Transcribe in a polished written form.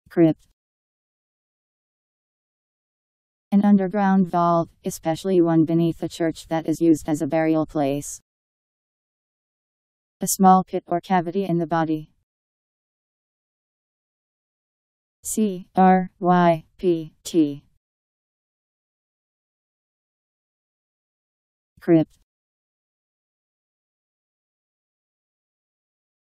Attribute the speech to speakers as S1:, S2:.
S1: Crypt. An underground vault, especially one beneath a church that is used as a burial place. A small pit or cavity in the body. Crypt. Crypt.